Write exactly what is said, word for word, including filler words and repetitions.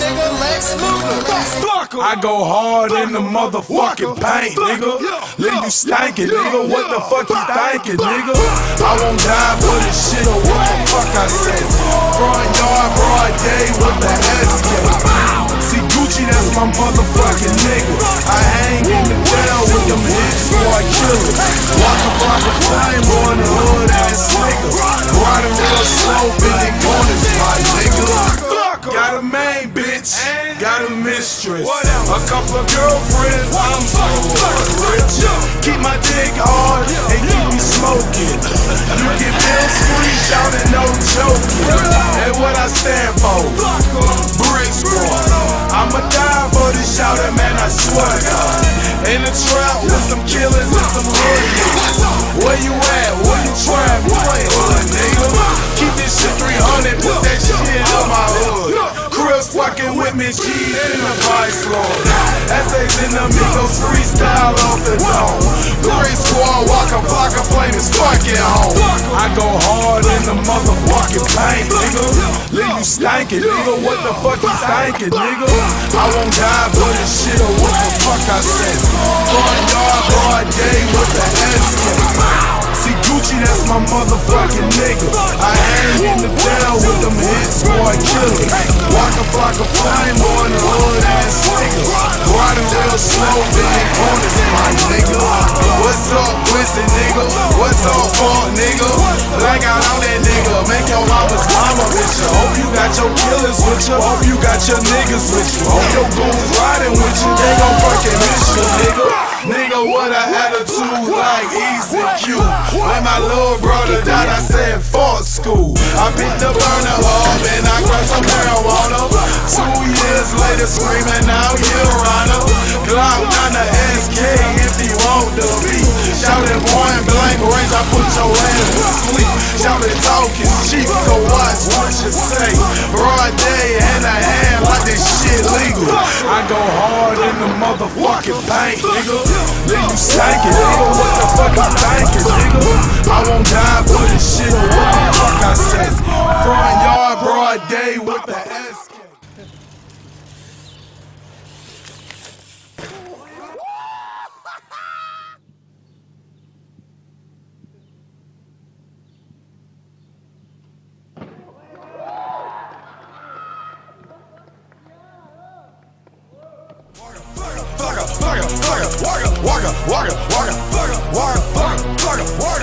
nigga, Lex Luger. I go hard in the motherfucking paint, nigga. Leave you stankin', nigga. What the fuck you thinkin', nigga? I won't die for this shit or what the fuck I say. Front yard, broad day with the S K. See Gucci, that's my motherfucking nigga. I hang in the jail with them hits before I kill it. Walk a block of flame on the hood ass nigga. Riding real slow, bending corners, my nigga. Got a main bitch, got a mistress, a couple of girlfriends, I'm so rich. Keep my dick hard and keep me smoking. You get bills free, shouting no joking. And what I stand for, Brick Squad. I'ma die for this shouting, man, I swear to God. In the trap with some killers and some hood niggas. Where you at? Where you trap? You ain't hood, nigga. Keep this shit three hundred, put that shit on my hood. Chris fucking with me, G's in the vice lord. Essays in the Migos, freestyle off the dome. Brick Squad, walk a block of flame is fucking home. I go hard in the motherfucking paint, nigga. Leave you stankin', nigga. What the fuck you thinkin', nigga? I won't die for this shit or what the fuck I said. Front yard, broad day with the S K. See Gucci, that's my motherfucking nigga. I hang in the jail with them hits, boy, killers. Walk a block of flame on the hood ass nigga. Riding real slow, bending corners, my nigga. What's up, Quincy, nigga? What's up, Funk, nigga? Like out on that nigga, make your mama's mama with you. Hope you got your killers with you. Hope you got your niggas with you. Hope your goons riding with you. They gon' fucking miss you, nigga. Nigga, what a attitude like Easy Q. When my little brother died, I said, fuck school. I picked the burner up and I grabbed some marijuana. Two years later, screaming out, you're runner. Glock on the S K if he want to be. Shouting point blank range, I put your ass to sleep. Shouting talking cheap, so watch what you say. Broad day, hand to hand like this shit legal. I go hard in the motherfucking paint, nigga. Leave you stankin', nigga. What the fuck you thinkin', nigga? I won't die for this shit or what the fuck I said. Front yard, broad day with the S K. Wugga, wugga, wugga, wugga, wugga, wugga, wugga, wugga, wugga, wugga, wugga, wugga.